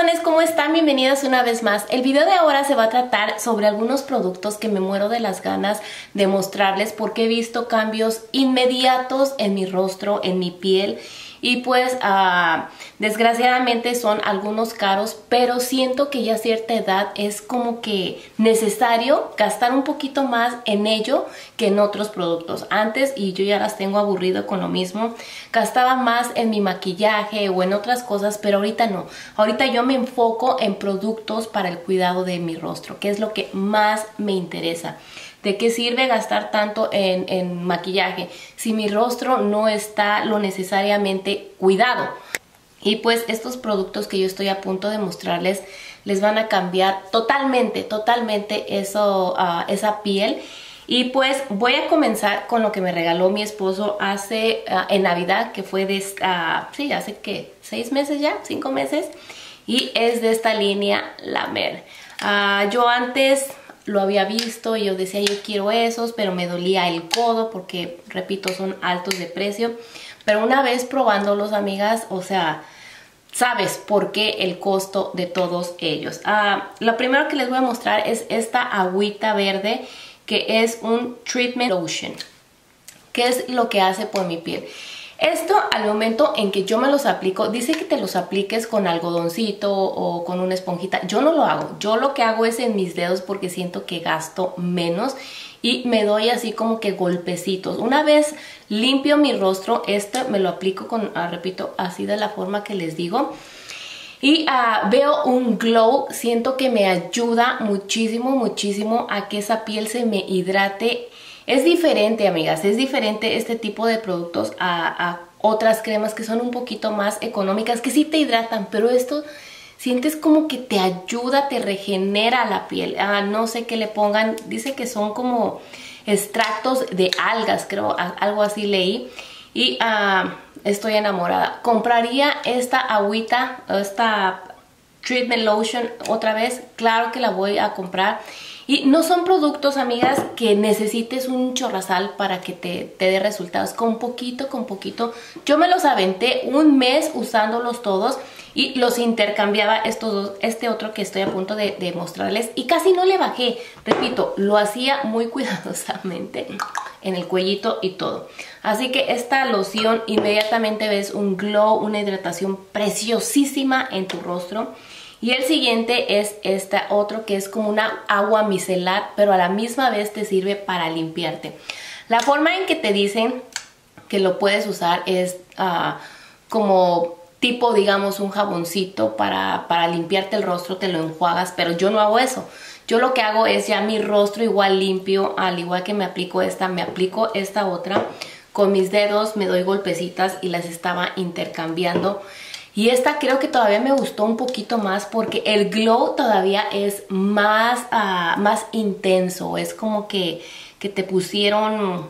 corazones, ¿cómo están? Bienvenidas una vez más. El video de ahora se va a tratar sobre algunos productos que me muero de las ganas de mostrarles porque he visto cambios inmediatos en mi rostro, en mi piel. Y pues desgraciadamente son algunos caros, pero siento que ya a cierta edad es como que necesario gastar un poquito más en ello que en otros productos. Antes, y yo ya las tengo aburrido con lo mismo, gastaba más en mi maquillaje o en otras cosas, pero ahorita no. Ahorita yo me enfoco en productos para el cuidado de mi rostro, que es lo que más me interesa. ¿De qué sirve gastar tanto en maquillaje si mi rostro no está lo necesariamente cuidado? Y pues estos productos que yo estoy a punto de mostrarles les van a cambiar totalmente esa piel. Y pues voy a comenzar con lo que me regaló mi esposo hace en Navidad, que fue de sí, hace que 6 meses ya, 5 meses. Y es de esta línea La Mer. Yo antes lo había visto y yo decía yo quiero esos, pero me dolía el codo porque, repito, son altos de precio. Pero una vez probándolos, amigas, o sea, sabes por qué el costo de todos ellos. Lo primero que les voy a mostrar es esta agüita verde, que es un treatment lotion. ¿Qué es lo que hace por mi piel? Esto, al momento en que yo me los aplico, dice que te los apliques con algodoncito o con una esponjita. Yo no lo hago. Yo lo que hago es en mis dedos porque siento que gasto menos y me doy así como que golpecitos. Una vez limpio mi rostro, me lo aplico con, repito, así de la forma que les digo. Y veo un glow, siento que me ayuda muchísimo a que esa piel se me hidrate. Es diferente, amigas, es diferente este tipo de productos a otras cremas que son un poquito más económicas, que sí te hidratan, pero esto sientes como que te ayuda, te regenera la piel. No sé qué le pongan, dice que son como extractos de algas, creo, algo así leí. Y estoy enamorada. Compraría esta agüita, esta treatment lotion otra vez, claro que la voy a comprar. Y no son productos, amigas, que necesites un chorrazal para que te dé resultados. Con poquito. Yo me los aventé un mes usándolos todos y los intercambiaba estos dos, este otro que estoy a punto de mostrarles. Y casi no le bajé. Repito, lo hacía muy cuidadosamente en el cuellito y todo. Así que esta loción inmediatamente ves un glow, una hidratación preciosísima en tu rostro. Y el siguiente es este otro que es como una agua micelar, pero a la misma vez te sirve para limpiarte. La forma en que te dicen que lo puedes usar es como tipo, digamos, un jaboncito para limpiarte el rostro, te lo enjuagas, pero yo no hago eso. Yo lo que hago es ya mi rostro igual limpio, al igual que me aplico esta otra. Con mis dedos me doy golpecitas y las estaba intercambiando. Y esta creo que todavía me gustó un poquito más porque el glow todavía es más intenso. Es como que te pusieron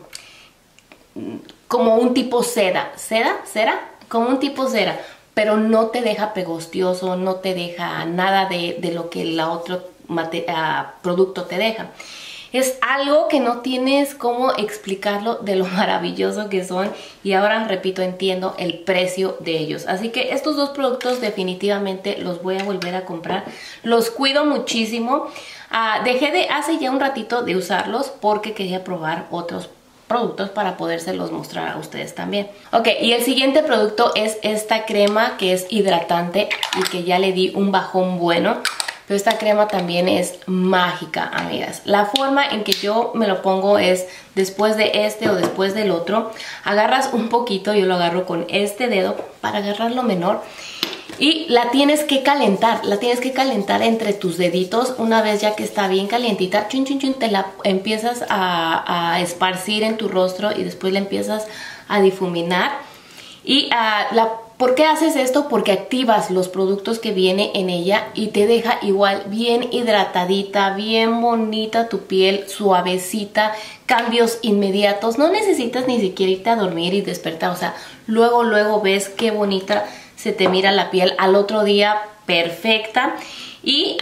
como un tipo ¿Cera? Como un tipo cera. Pero no te deja pegostioso, no te deja nada de lo que el otro producto te deja. Es algo que no tienes cómo explicarlo de lo maravilloso que son. Y ahora, repito, entiendo el precio de ellos. Así que estos dos productos definitivamente los voy a volver a comprar. Los cuido muchísimo. Dejé hace ya un ratito de usarlos porque quería probar otros productos para podérselos mostrar a ustedes también. Ok, y el siguiente producto es esta crema que es hidratante y que ya le di un bajón bueno. Pero esta crema también es mágica, amigas. La forma en que yo me lo pongo es después de este o después del otro. Agarras un poquito, yo lo agarro con este dedo para agarrarlo menor. Y la tienes que calentar entre tus deditos. Una vez ya que está bien calientita, te la empiezas a esparcir en tu rostro y después la empiezas a difuminar. Y ¿por qué haces esto? Porque activas los productos que viene en ella y te deja igual bien hidratadita, bien bonita tu piel, suavecita, cambios inmediatos. No necesitas ni siquiera irte a dormir y despertar, o sea, luego ves qué bonita se te mira la piel al otro día, perfecta. Y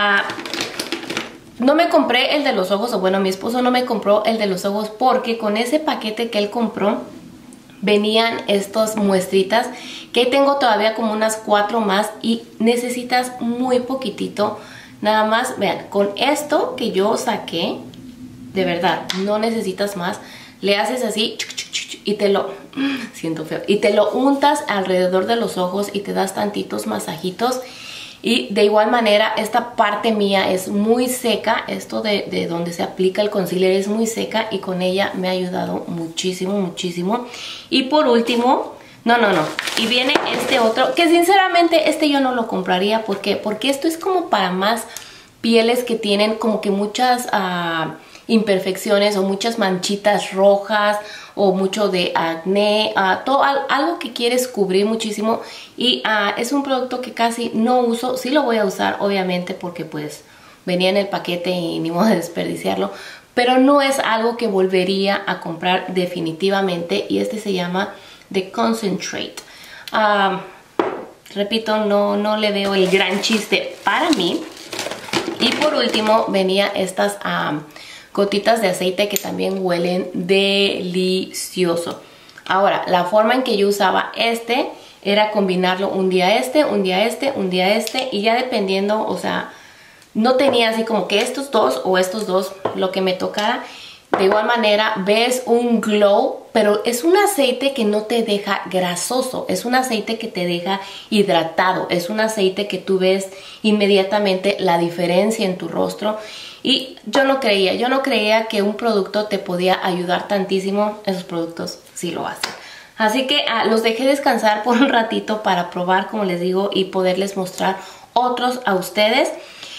no me compré el de los ojos, o bueno, mi esposo no me compró el de los ojos porque con ese paquete que él compró venían estas muestritas, que tengo todavía como unas 4 más y necesitas muy poquitito. Nada más, vean, con esto que yo saqué, de verdad, no necesitas más. Le haces así y te lo, siento feo, y te lo untas alrededor de los ojos y te das tantitos masajitos. Y de igual manera, esta parte mía es muy seca, esto de donde se aplica el concealer es muy seca y con ella me ha ayudado muchísimo, muchísimo. Y por último, no, y viene este otro, que sinceramente este yo no lo compraría. ¿Por qué? Porque esto es como para más pieles que tienen como que muchas imperfecciones o muchas manchitas rojas o mucho de acné, todo, algo que quieres cubrir muchísimo. Y es un producto que casi no uso. Sí lo voy a usar obviamente porque pues venía en el paquete y ni modo de desperdiciarlo, pero no es algo que volvería a comprar definitivamente. Y este se llama The Concentrate. Repito, no le veo el gran chiste para mí. Y por último venía estas gotitas de aceite que también huelen delicioso. Ahora, la forma en que yo usaba este era combinarlo un día este, un día este, un día este, y ya dependiendo, o sea, no tenía así como que estos dos o estos dos, lo que me tocara. De igual manera ves un glow, pero es un aceite que no te deja grasoso, es un aceite que te deja hidratado, es un aceite que tú ves inmediatamente la diferencia en tu rostro. Y yo no creía que un producto te podía ayudar tantísimo. Esos productos sí lo hacen. Así que los dejé descansar por un ratito para probar, como les digo, y poderles mostrar otros a ustedes.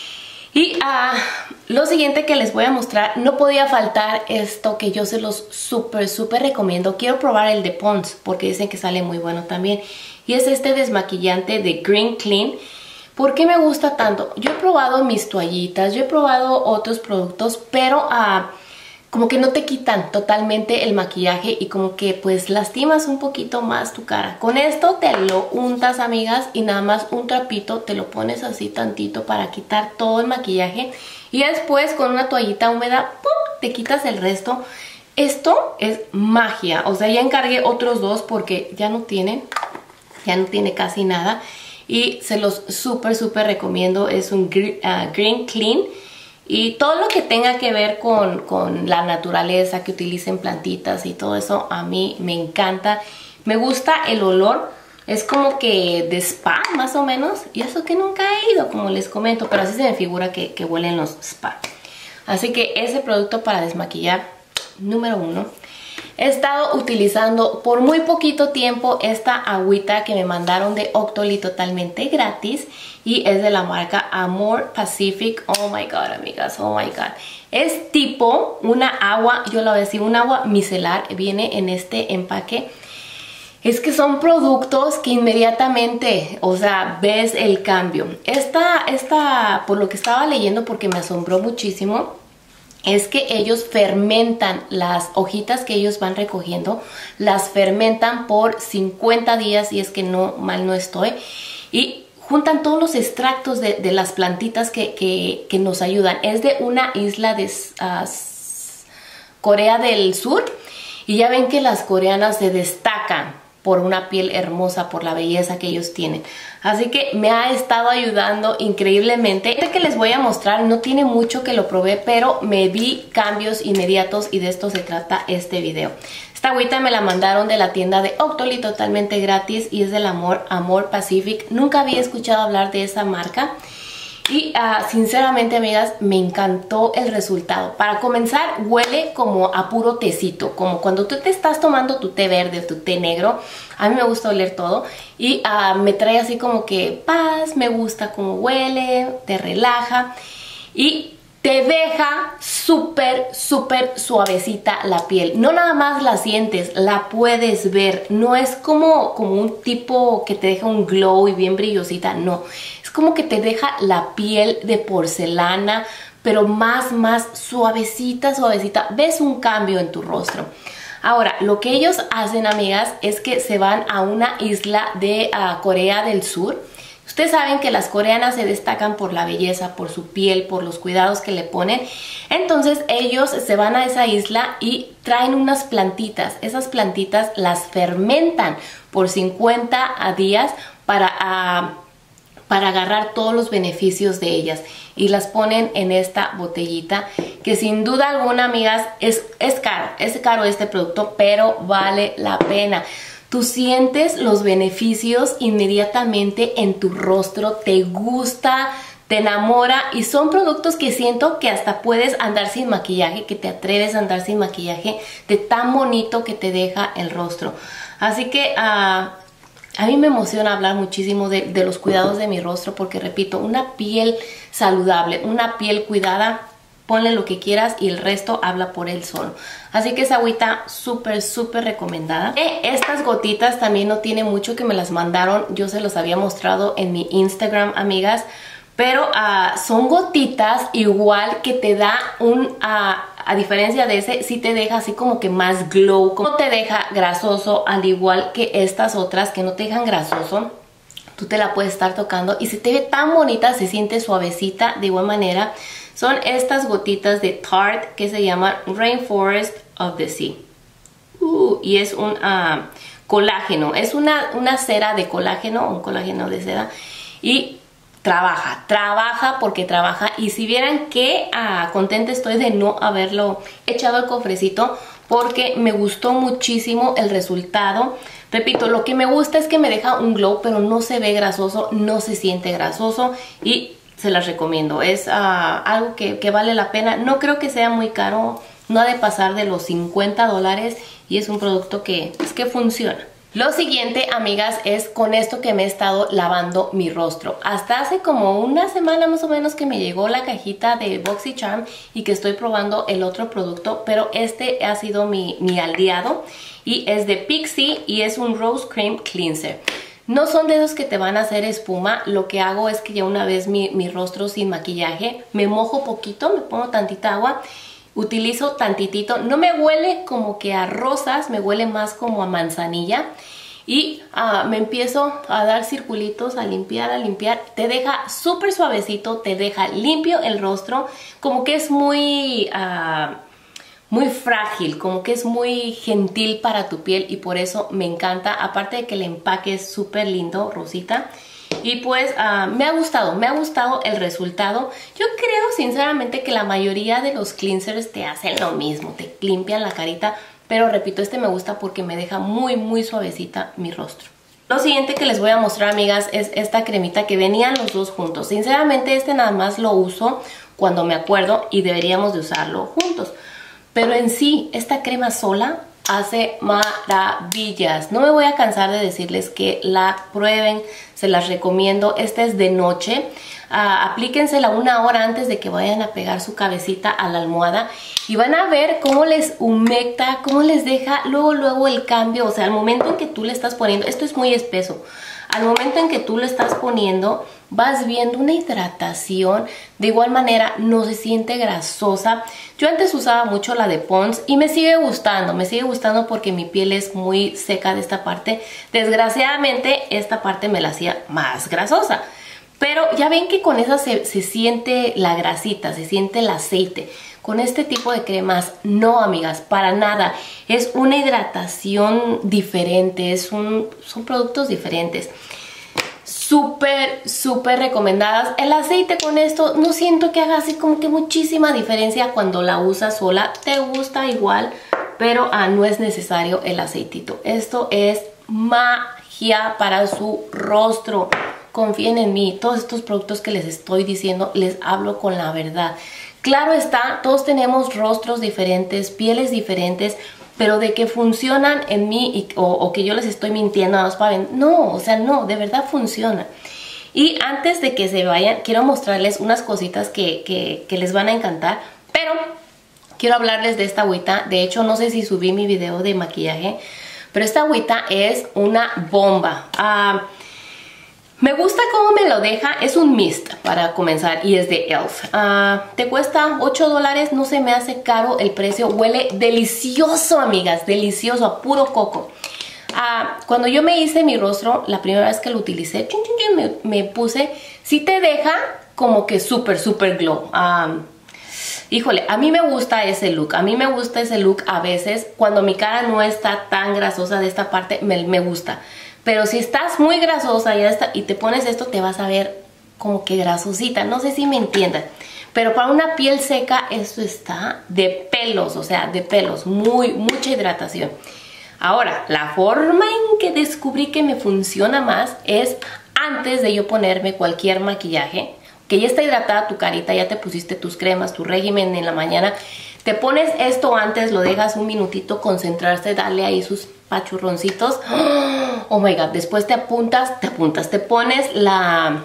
Y lo siguiente que les voy a mostrar, no podía faltar esto que yo se los súper recomiendo. Quiero probar el de Pond's porque dicen que sale muy bueno también. Y es este desmaquillante de Green Clean. ¿Por qué me gusta tanto? Yo he probado mis toallitas, yo he probado otros productos, pero como que no te quitan totalmente el maquillaje y como que pues lastimas un poquito más tu cara. Con esto te lo untas, amigas, y nada más un trapito te lo pones así tantito para quitar todo el maquillaje. Y después con una toallita húmeda, ¡pum!, te quitas el resto. Esto es magia. O sea, ya encargué otros dos porque ya no tiene casi nada. Y se los súper recomiendo. Es un Green Clean. Y todo lo que tenga que ver con la naturaleza, que utilicen plantitas y todo eso, a mí me encanta. Me gusta el olor. Es como que de spa, más o menos. Y eso que nunca he ido, como les comento. Pero así se me figura que huelen los spa. Así que ese producto para desmaquillar, número 1. He estado utilizando por muy poquito tiempo esta agüita que me mandaron de Octoly totalmente gratis. Y es de la marca Amor Pacific. Oh my god, amigas, oh my god. Es tipo una agua, yo la voy a decir, un agua micelar. Viene en este empaque. Es que son productos que inmediatamente, o sea, ves el cambio. Esta, por lo que estaba leyendo, porque me asombró muchísimo, es que ellos fermentan las hojitas que ellos van recogiendo, las fermentan por 50 días, y es que mal no estoy, y juntan todos los extractos de las plantitas que nos ayudan. Es de una isla de Corea del Sur, y ya ven que las coreanas se destacan por una piel hermosa, por la belleza que ellos tienen. Así que me ha estado ayudando increíblemente. Este que les voy a mostrar no tiene mucho que lo probé, pero me vi cambios inmediatos y de esto se trata este video. Esta agüita me la mandaron de la tienda de Octoly totalmente gratis y es del Amor Pacific. Nunca había escuchado hablar de esa marca. Y sinceramente, amigas, me encantó el resultado. Para comenzar, huele como a puro tecito, como cuando tú te estás tomando tu té verde o tu té negro. A mí me gusta oler todo y me trae así como que paz, me gusta cómo huele, te relaja y te deja súper suavecita la piel. No nada más la sientes, la puedes ver. No es como un tipo que te deja un glow y bien brillosita, no. Es como que te deja la piel de porcelana, pero más suavecita. Ves un cambio en tu rostro. Ahora, lo que ellos hacen, amigas, es que se van a una isla de Corea del Sur, Ustedes saben que las coreanas se destacan por la belleza, por su piel, por los cuidados que le ponen. Entonces ellos se van a esa isla y traen unas plantitas. Esas plantitas las fermentan por 50 días para agarrar todos los beneficios de ellas. Y las ponen en esta botellita que sin duda alguna, amigas, es caro este producto, pero vale la pena. Tú sientes los beneficios inmediatamente en tu rostro, te gusta, te enamora y son productos que siento que hasta puedes andar sin maquillaje, que te atreves a andar sin maquillaje de tan bonito que te deja el rostro. Así que a mí me emociona hablar muchísimo de los cuidados de mi rostro porque, repito, una piel saludable, una piel cuidada, ponle lo que quieras y el resto habla por él solo. Así que esa agüita súper recomendada. Estas gotitas también no tiene mucho que me las mandaron. Yo se los había mostrado en mi Instagram, amigas. Pero son gotitas igual que te da a diferencia de ese, sí te deja así como que más glow. No te deja grasoso, al igual que estas otras que no te dejan grasoso. Tú te la puedes estar tocando y se te ve tan bonita, se siente suavecita de igual manera. Son estas gotitas de Tarte que se llaman Rainforest of the Sea. Y es un colágeno. Es una cera de colágeno, un colágeno de seda. Y trabaja porque trabaja. Y si vieran qué contenta estoy de no haberlo echado al cofrecito, porque me gustó muchísimo el resultado. Repito, lo que me gusta es que me deja un glow, pero no se ve grasoso, no se siente grasoso y se las recomiendo. Es algo que vale la pena. No creo que sea muy caro, no ha de pasar de los $50 y es un producto que funciona. Lo siguiente, amigas, es con esto que me he estado lavando mi rostro. Hasta hace como una semana más o menos que me llegó la cajita de BoxyCharm y que estoy probando el otro producto, pero este ha sido mi aliado y es de Pixi y es un Rose Cream Cleanser. No son de esos que te van a hacer espuma. Lo que hago es que ya una vez mi rostro sin maquillaje, me mojo poquito, me pongo tantita agua, utilizo tantitito. No me huele como que a rosas, me huele más como a manzanilla. Y me empiezo a dar circulitos, a limpiar. Te deja súper suavecito, te deja limpio el rostro. Como que es muy frágil, como que es muy gentil para tu piel y por eso me encanta. Aparte de que el empaque es súper lindo, rosita. Y pues me ha gustado el resultado. Yo creo sinceramente que la mayoría de los cleansers te hacen lo mismo, te limpian la carita. Pero repito, este me gusta porque me deja muy suavecita mi rostro. Lo siguiente que les voy a mostrar, amigas, es esta cremita que venían los dos juntos. Sinceramente este nada más lo uso cuando me acuerdo y deberíamos de usarlo juntos. Pero en sí, esta crema sola hace maravillas. No me voy a cansar de decirles que la prueben, se las recomiendo. Esta es de noche. Aplíquensela 1 hora antes de que vayan a pegar su cabecita a la almohada y van a ver cómo les humecta, cómo les deja luego el cambio. O sea, al momento en que tú le estás poniendo, esto es muy espeso, al momento en que tú le estás poniendo vas viendo una hidratación. De igual manera no se siente grasosa. Yo antes usaba mucho la de Pond's y me sigue gustando porque mi piel es muy seca de esta parte. Desgraciadamente esta parte me la hacía más grasosa. Pero ya ven que con esa se siente la grasita, se siente el aceite. Con este tipo de cremas, no, amigas, para nada. Es una hidratación diferente, son productos diferentes. Súper recomendadas. El aceite con esto no siento que haga así como que muchísima diferencia cuando la usas sola. Te gusta igual, pero no es necesario el aceitito. Esto es magia para su rostro. Confíen en mí, todos estos productos que les estoy diciendo, les hablo con la verdad. Claro está, todos tenemos rostros diferentes, pieles diferentes, pero de que funcionan en mí o que yo les estoy mintiendo, no, o sea, no, de verdad funciona. Y antes de que se vayan, quiero mostrarles unas cositas que les van a encantar, pero quiero hablarles de esta agüita. De hecho, no sé si subí mi video de maquillaje, pero esta agüita es una bomba. Me gusta cómo me lo deja. Es un mist para comenzar y es de Elf. Te cuesta $8, no se me hace caro el precio. Huele delicioso, amigas, delicioso, a puro coco. Cuando yo me hice mi rostro, la primera vez que lo utilicé, me puse, sí te deja como que súper glow. Híjole, a mí me gusta ese look. A mí me gusta ese look a veces. Cuando mi cara no está tan grasosa de esta parte, me gusta. Pero si estás muy grasosa y te pones esto, te vas a ver como que grasosita. No sé si me entiendan. Pero para una piel seca, esto está de pelos. O sea, de pelos. Mucha hidratación. Ahora, la forma en que descubrí que me funciona más es antes de yo ponerme cualquier maquillaje. Que ya está hidratada tu carita, ya te pusiste tus cremas, tu régimen en la mañana. Te pones esto antes, lo dejas un minutito concentrarse, darle ahí sus pachurroncitos. Oh my God, después te pones la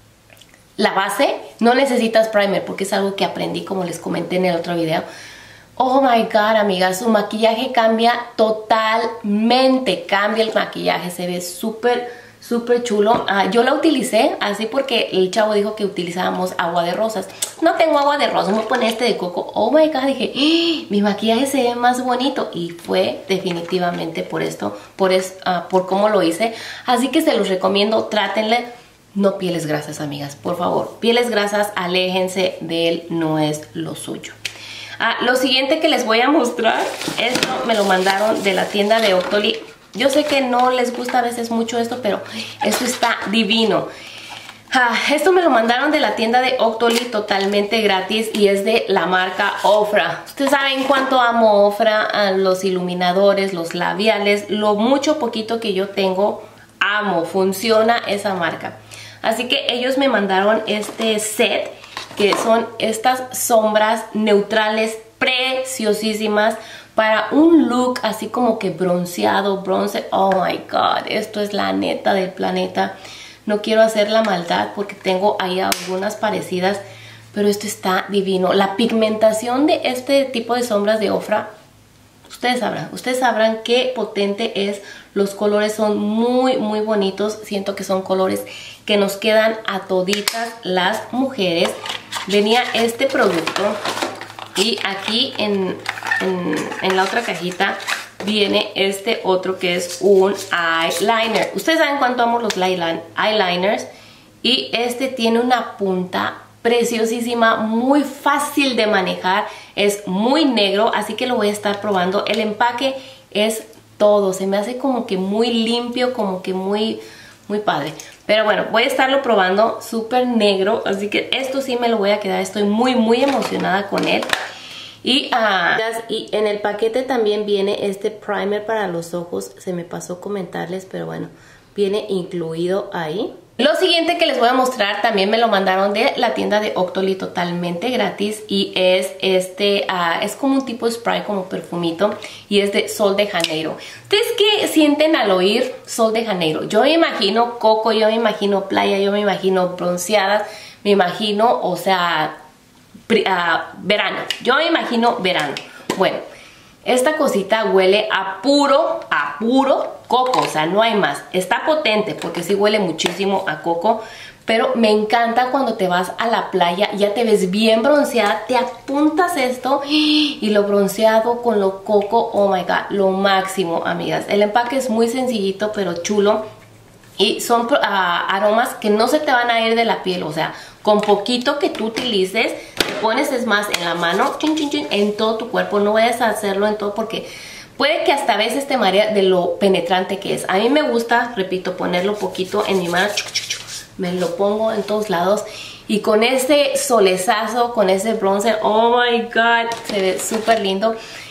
base. No necesitas primer porque es algo que aprendí como les comenté en el otro video. Oh my God, amigas, su maquillaje cambia totalmente. Cambia el maquillaje, se ve súper chulo. Yo la utilicé así porque el chavo dijo que utilizábamos agua de rosas. No tengo agua de rosas, me voy a poner este de coco. Oh my God, dije, mi maquillaje se ve más bonito. Y fue definitivamente por esto, por cómo lo hice. Así que se los recomiendo, trátenle. No pieles grasas, amigas, por favor. Pieles grasas, aléjense de él, no es lo suyo. Lo siguiente que les voy a mostrar, esto me lo mandaron de la tienda de Octoly. Yo sé que no les gusta a veces mucho esto, pero esto está divino. Esto me lo mandaron de la tienda de Octoly totalmente gratis y es de la marca Ofra. Ustedes saben cuánto amo Ofra, los iluminadores, los labiales, lo mucho poquito que yo tengo, amo, funciona esa marca. Así que ellos me mandaron este set, que son estas sombras neutrales preciosísimas para un look así como que bronceado, bronce. Oh my God, esto es la neta del planeta. No quiero hacer la maldad porque tengo ahí algunas parecidas, pero esto está divino. La pigmentación de este tipo de sombras de Ofra, ustedes sabrán qué potente es. Los colores son muy bonitos. Siento que son colores que nos quedan a toditas las mujeres. Venía este producto y aquí en la otra cajita viene este otro que es un eyeliner. Ustedes saben cuánto amo los eyeliners. Y este tiene una punta preciosísima, muy fácil de manejar. Es muy negro, así que lo voy a estar probando. El empaque es todo. Se me hace como que muy limpio, como que muy padre. Pero bueno, voy a estarlo probando, súper negro. Así que esto sí me lo voy a quedar. Estoy muy emocionada con él. Y en el paquete también viene este primer para los ojos. Se me pasó comentarles, pero bueno, viene incluido ahí. Lo siguiente que les voy a mostrar también me lo mandaron de la tienda de Octoly totalmente gratis. Y es es como un tipo spray, como perfumito. Y es de Sol de Janeiro. ¿Ustedes qué sienten al oír Sol de Janeiro? Yo me imagino coco, yo me imagino playa, yo me imagino bronceadas. Me imagino, o sea, verano. Yo me imagino verano. Bueno, esta cosita huele a puro coco, o sea, no hay más. Está potente porque sí huele muchísimo a coco, pero me encanta cuando te vas a la playa, ya te ves bien bronceada, te apuntas esto y lo bronceado con lo coco, oh my God, lo máximo, amigas. El empaque es muy sencillito, pero chulo. Y son aromas que no se te van a ir de la piel, o sea, con poquito que tú utilices, te pones, es más, en la mano, en todo tu cuerpo. No vayas a hacerlo en todo porque puede que hasta a veces te marea de lo penetrante que es. A mí me gusta, repito, ponerlo poquito en mi mano, me lo pongo en todos lados. Y con ese solezazo, con ese bronzer, oh my God, se ve súper lindo.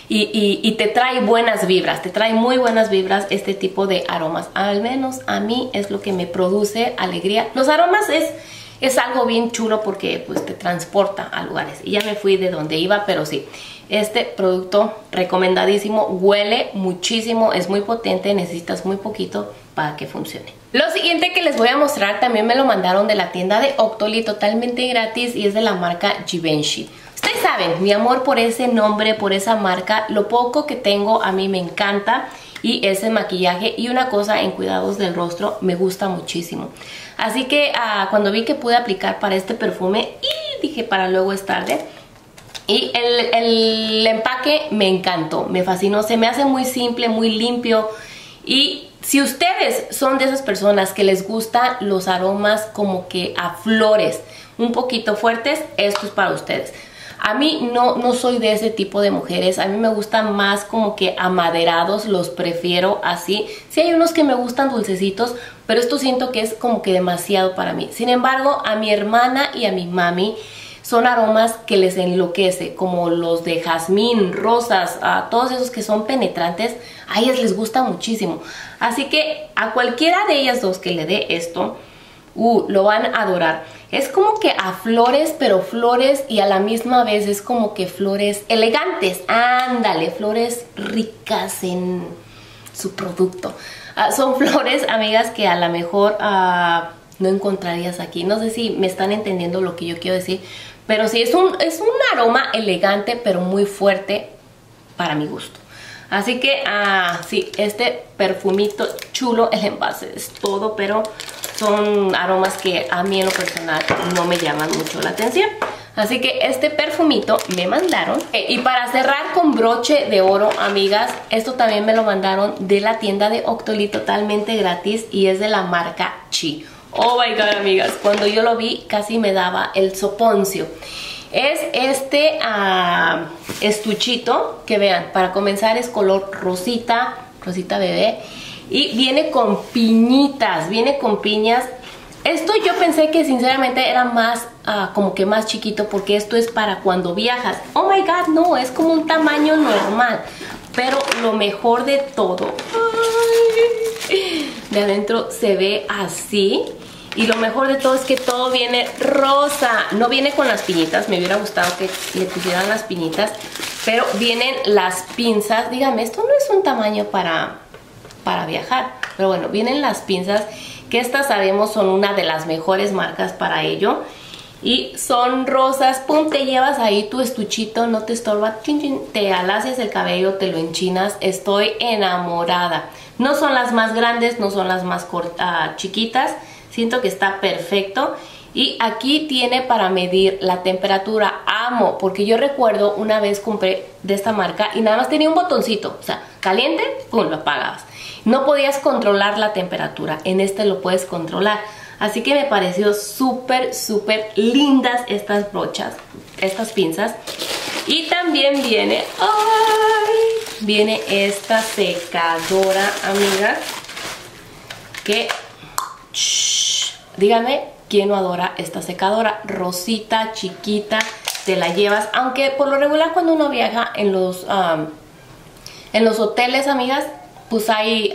Y te trae buenas vibras, te trae muy buenas vibras este tipo de aromas. Al menos a mí es lo que me produce alegría. Los aromas es algo bien chulo porque pues te transporta a lugares. Y ya me fui de donde iba, pero sí, este producto recomendadísimo, huele muchísimo, es muy potente, necesitas muy poquito para que funcione. Lo siguiente que les voy a mostrar también me lo mandaron de la tienda de Octoly totalmente gratis y es de la marca Givenchy. Ustedes saben, mi amor por ese nombre, por esa marca, lo poco que tengo a mí me encanta y ese maquillaje y una cosa en cuidados del rostro me gusta muchísimo. Así que cuando vi que pude aplicar para este perfume, dije para luego es tarde. Y el empaque me encantó, me fascinó, se me hace muy simple, muy limpio y Si ustedes son de esas personas que les gustan los aromas como que a flores, un poquito fuertes, esto es para ustedes. A mí no soy de ese tipo de mujeres, a mí me gustan más como que amaderados, los prefiero así. Sí hay unos que me gustan dulcecitos, pero esto siento que es como que demasiado para mí. Sin embargo, a mi hermana y a mi mami son aromas que les enloquece, como los de jazmín, rosas, todos esos que son penetrantes, a ellas les gusta muchísimo. Así que a cualquiera de ellas dos que le dé esto, lo van a adorar. Es como que a flores, pero flores y a la misma vez es como que flores elegantes. Ándale, flores ricas en su producto. Son flores, amigas, que a lo mejor no encontrarías aquí. No sé si me están entendiendo lo que yo quiero decir, pero sí, es un aroma elegante, pero muy fuerte para mi gusto. Así que, sí, este perfumito chulo, el envase es todo, pero son aromas que a mí en lo personal no me llaman mucho la atención. Así que este perfumito me mandaron. Y para cerrar con broche de oro, amigas, esto también me lo mandaron de la tienda de Octoly totalmente gratis y es de la marca Chi. Oh my god, amigas, cuando yo lo vi casi me daba el soponcio. Es este estuchito que vean, para comenzar es color rosita, rosita bebé. Y viene con piñitas, viene con piñas. Esto yo pensé que sinceramente era más, como que más chiquito, porque esto es para cuando viajas. Oh my god, no, es como un tamaño normal. Pero lo mejor de todo, de adentro se ve así. Y lo mejor de todo es que todo viene rosa. No viene con las piñitas, me hubiera gustado que le pusieran las piñitas. Pero vienen las pinzas. Dígame, esto no es un tamaño para viajar. Pero bueno, vienen las pinzas, que estas sabemos son una de las mejores marcas para ello. Y son rosas, pum, te llevas ahí tu estuchito, no te estorba, chin, chin, te alacias el cabello, te lo enchinas. Estoy enamorada. No son las más grandes, no son las más chiquitas. Siento que está perfecto. Y aquí tiene para medir la temperatura. Amo, porque yo recuerdo una vez compré de esta marca y nada más tenía un botoncito. O sea, caliente, pum, lo apagabas. No podías controlar la temperatura. En este lo puedes controlar. Así que me pareció súper, súper lindas estas brochas, estas pinzas. Y también viene, viene esta secadora, amigas, que, díganme, ¿quién no adora esta secadora? Rosita, chiquita, te la llevas. Aunque por lo regular cuando uno viaja en los hoteles, amigas, pues hay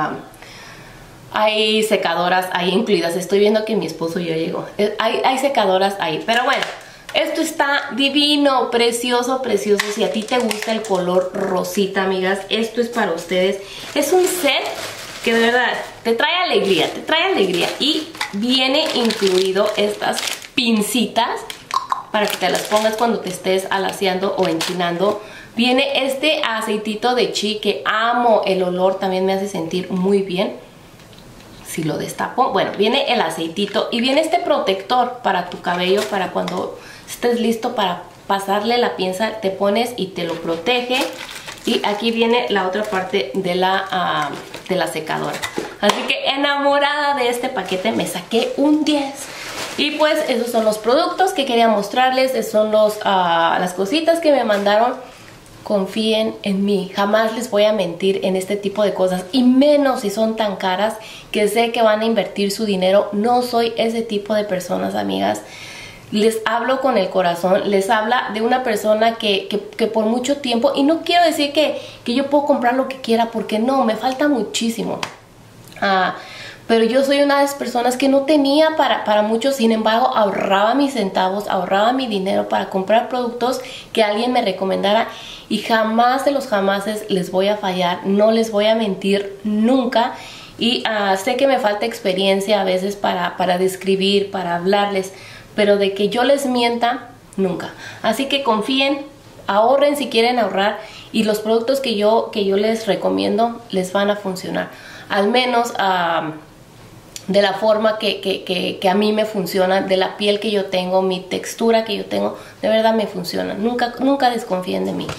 secadoras ahí incluidas. Estoy viendo que mi esposo ya llegó. Hay secadoras ahí. Pero bueno, esto está divino, precioso, precioso. Si a ti te gusta el color rosita, amigas, esto es para ustedes. Es un set que de verdad te trae alegría, te trae alegría. Y viene incluido estas pincitas para que te las pongas cuando te estés alaciando o enchinando. Viene este aceitito de Chi que amo el olor, también me hace sentir muy bien. Si lo destapo, bueno, viene el aceitito y viene este protector para tu cabello, para cuando estés listo para pasarle la pinza, te pones y te lo protege. Y aquí viene la otra parte de la secadora. Así que enamorada de este paquete, me saqué un 10. Y pues esos son los productos que quería mostrarles, esos son las cositas que me mandaron. Confíen en mí, jamás les voy a mentir en este tipo de cosas, y menos si son tan caras que sé que van a invertir su dinero. No soy ese tipo de personas, amigas. Les hablo con el corazón, les habla de una persona que por mucho tiempo, y no quiero decir que yo puedo comprar lo que quiera, porque no, me falta muchísimo. Pero yo soy una de las personas que no tenía para mucho, sin embargo ahorraba mis centavos, ahorraba mi dinero para comprar productos que alguien me recomendara, y jamás de los jamases les voy a fallar, no les voy a mentir nunca. Y sé que me falta experiencia a veces para describir, para hablarles, pero de que yo les mienta, nunca. Así que confíen, ahorren si quieren ahorrar, y los productos que yo les recomiendo les van a funcionar. Al menos de la forma que a mí me funciona, de la piel que yo tengo, mi textura que yo tengo, de verdad me funciona. Nunca desconfíen de mí.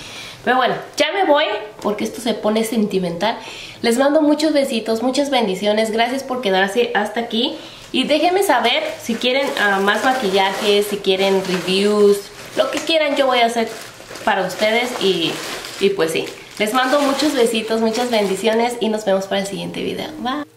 Pero bueno, ya me voy porque esto se pone sentimental. Les mando muchos besitos, muchas bendiciones. Gracias por quedarse hasta aquí. Y déjenme saber si quieren más maquillaje, si quieren reviews, lo que quieran yo voy a hacer para ustedes. Y pues sí, les mando muchos besitos, muchas bendiciones y nos vemos para el siguiente video. Bye.